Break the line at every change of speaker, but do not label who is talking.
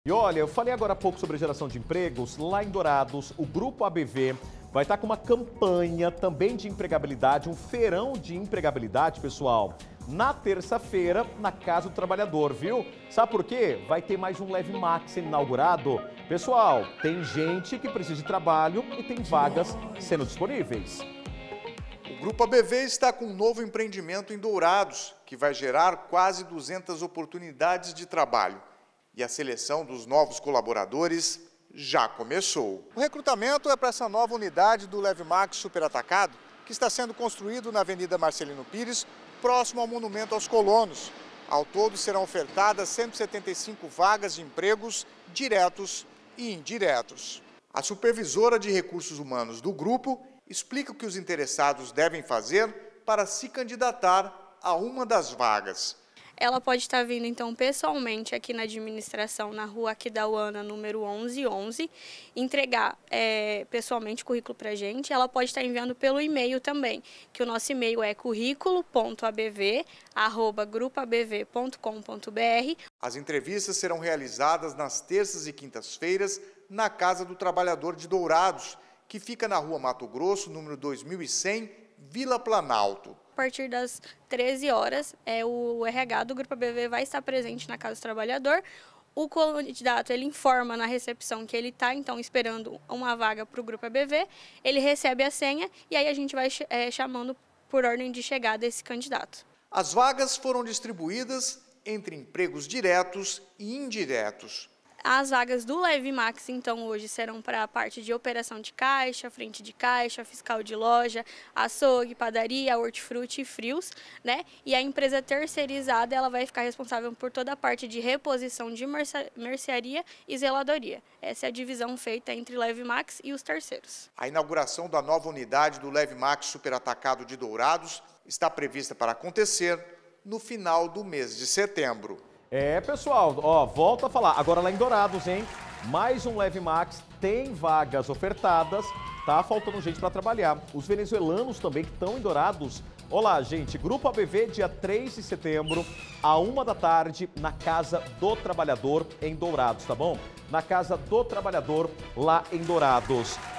E olha, eu falei agora há pouco sobre geração de empregos. Lá em Dourados, o Grupo ABV vai estar com uma campanha também de empregabilidade, um feirão de empregabilidade, pessoal, na terça-feira, na Casa do Trabalhador, viu? Sabe por quê? Vai ter mais um Leve Max sendo inaugurado. Pessoal, tem gente que precisa de trabalho e tem vagas sendo disponíveis.
O Grupo ABV está com um novo empreendimento em Dourados, que vai gerar quase 200 oportunidades de trabalho. E a seleção dos novos colaboradores já começou. O recrutamento é para essa nova unidade do Leve Max Superatacado, que está sendo construído na Avenida Marcelino Pires, próximo ao Monumento aos Colonos. Ao todo serão ofertadas 175 vagas de empregos diretos e indiretos. A supervisora de recursos humanos do grupo explica o que os interessados devem fazer para se candidatar a uma das vagas.
Ela pode estar vindo, então, pessoalmente aqui na administração, na rua Aquidauana, número 1111, entregar pessoalmente o currículo para a gente. Ela pode estar enviando pelo e-mail também, que o nosso e-mail é curriculo.abv@grupoabv.com.br.
As entrevistas serão realizadas nas terças e quintas-feiras na Casa do Trabalhador de Dourados, que fica na rua Mato Grosso, número 2100, Vila Planalto.
A partir das 13 horas, o RH do Grupo ABV vai estar presente na Casa do Trabalhador. O candidato ele informa na recepção que ele está, então, esperando uma vaga para o Grupo ABV. Ele recebe a senha e aí a gente vai chamando por ordem de chegada esse candidato.
As vagas foram distribuídas entre empregos diretos e indiretos.
As vagas do Leve Max, então, hoje serão para a parte de operação de caixa, frente de caixa, fiscal de loja, açougue, padaria, hortifruti e frios, né? E a empresa terceirizada, ela vai ficar responsável por toda a parte de reposição de mercearia e zeladoria. Essa é a divisão feita entre Leve Max e os terceiros.
A inauguração da nova unidade do Leve Max Superatacado de Dourados está prevista para acontecer no final do mês de setembro.
Pessoal, ó, volto a falar, agora lá em Dourados, hein? Mais um Leve Max, tem vagas ofertadas, tá faltando gente para trabalhar. Os venezuelanos também que estão em Dourados. Olá, gente, Grupo ABV, dia 3 de setembro, à 1 da tarde, na Casa do Trabalhador, em Dourados, tá bom? Na Casa do Trabalhador, lá em Dourados.